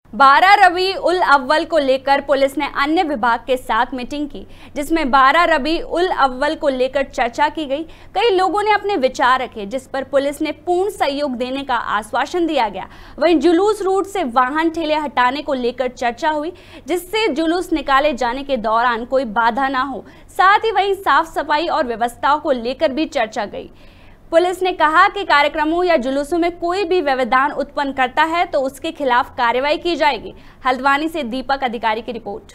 12 रबी उल अव्वल को लेकर पुलिस ने अन्य विभाग के साथ मीटिंग की, जिसमें 12 रबी उल अव्वल को लेकर चर्चा की गई। कई लोगों ने अपने विचार रखे, जिस पर पुलिस ने पूर्ण सहयोग देने का आश्वासन दिया गया। वहीं जुलूस रूट से वाहन ठेले हटाने को लेकर चर्चा हुई, जिससे जुलूस निकाले जाने के दौरान कोई बाधा ना हो। साथ ही वहीं साफ सफाई और व्यवस्थाओं को लेकर भी चर्चा गई। पुलिस ने कहा कि कार्यक्रमों या जुलूसों में कोई भी व्यवधान उत्पन्न करता है तो उसके खिलाफ कार्रवाई की जाएगी। हल्द्वानी से दीपक अधिकारी की रिपोर्ट।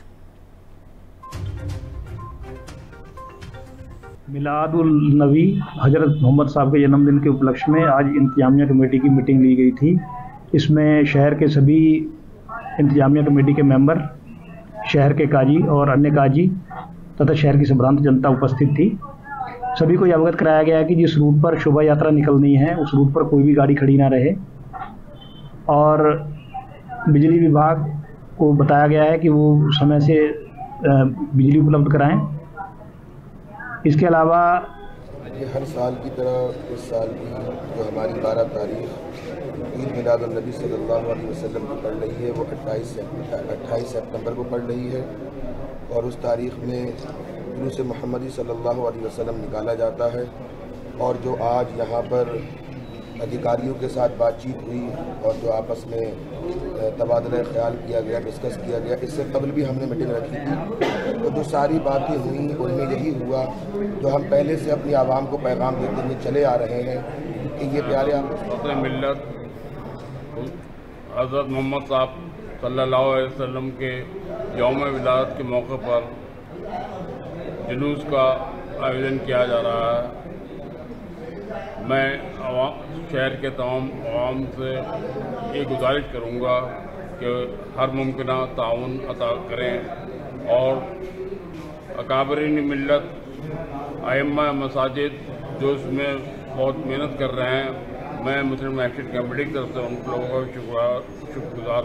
मिलादुल नबी हजरत मोहम्मद साहब के जन्मदिन के उपलक्ष्य में आज इंतजामिया कमेटी की मीटिंग ली गई थी। इसमें शहर के सभी इंतजामिया कमेटी के मेंबर, शहर के काजी और अन्य काजी तथा शहर की संभ्रांत जनता उपस्थित थी। सभी को अवगत कराया गया है कि जिस रूट पर शोभा यात्रा निकलनी है उस रूट पर कोई भी गाड़ी खड़ी ना रहे, और बिजली विभाग को बताया गया है कि वो समय से बिजली उपलब्ध कराएं। इसके अलावा ये हर साल की तरह इस साल की जो हमारी 12 तारीख ईद मिलादुन नबी सल्लल्लाहु अलैहि वसल्लम की पड़ रही है वो 28 सितंबर को पड़ रही है, और उस तारीख़ में जुलूस मुहम्मदी सल्लल्लाहु अलैहि वसल्लम निकाला जाता है। और जो आज यहाँ पर अधिकारियों के साथ बातचीत हुई और जो आपस में तबादला ख्याल किया गया, डिस्कस किया गया, इससे कबल भी हमने मीटिंग रखी थी। तो जो सारी बातें हुई उनमें यही हुआ जो हम पहले से अपनी आवाम को पैगाम देते हुए चले आ रहे हैं कि ये प्यारे मिल्लत हज़रत मोहम्मद साहब सल्लल्लाहु अलैहि वसल्लम के यौम विलादत के मौके पर जुलूस का आयोजन किया जा रहा है। मैं शहर के तमाम आवाम से ये गुजारिश करूँगा कि हर मुमकिना ताउन अता करें और अकाबरीन मिल्लत अइम्मा मसाजिद जो इसमें बहुत मेहनत कर रहे हैं, मैं मुस्लिम एक्शन कमेटी की तरफ से उन लोगों का शुक्रगुजार